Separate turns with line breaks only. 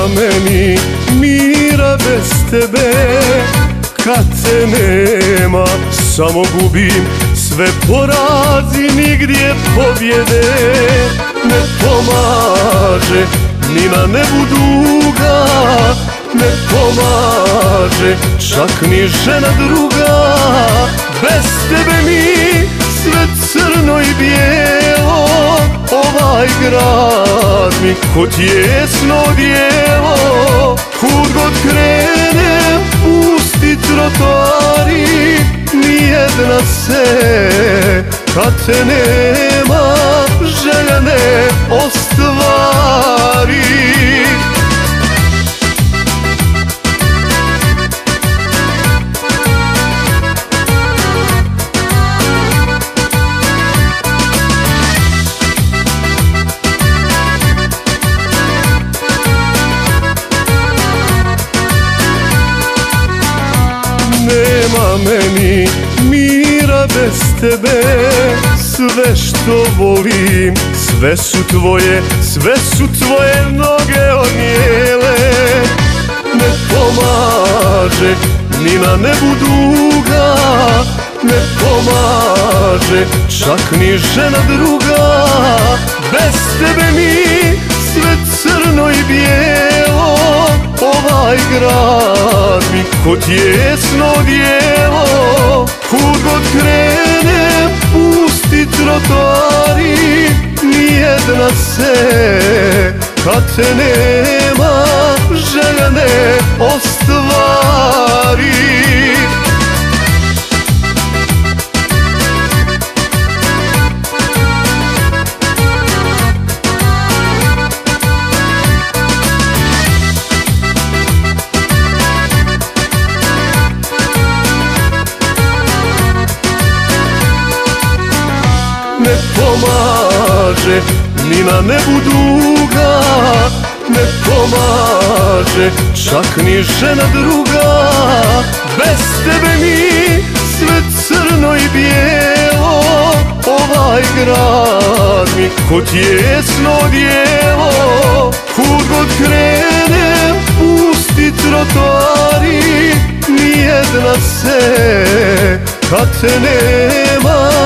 meni mira bez tebe. Kad te nema samo gubim sve porazi, nigdje pobjede. Ne pomaže ni na nebu duga, ne pomaže čak ni žena druga. Bez tebe mi sve crno i bijelo, ovaj grad mi ko tijesno odijelo. Kud god krenem pusti trotoari, nijedna se kad te nema želja ne ostvari. Nema meni mira bez tebe. Sve što volim, sve su tvoje, sve su tvoje noge odnijele. Ne pomaže ni na nebu duga, ne pomaže čak ni žena druga. Bez tebe mi sve crno i bijelo, ovaj grad mi ko tijesno odijelo. Kud god krenem pusti trotoari, nijedna se kad te nema želja ne ostvari. Ne pomaže ni na nebu duga, ne pomaže čak ni žena druga. Bez tebe mi sve crno i bijelo, ovaj grad mi ko tijesno odijelo. Kud god krenem pusti trotoari, nijedna se kad te nema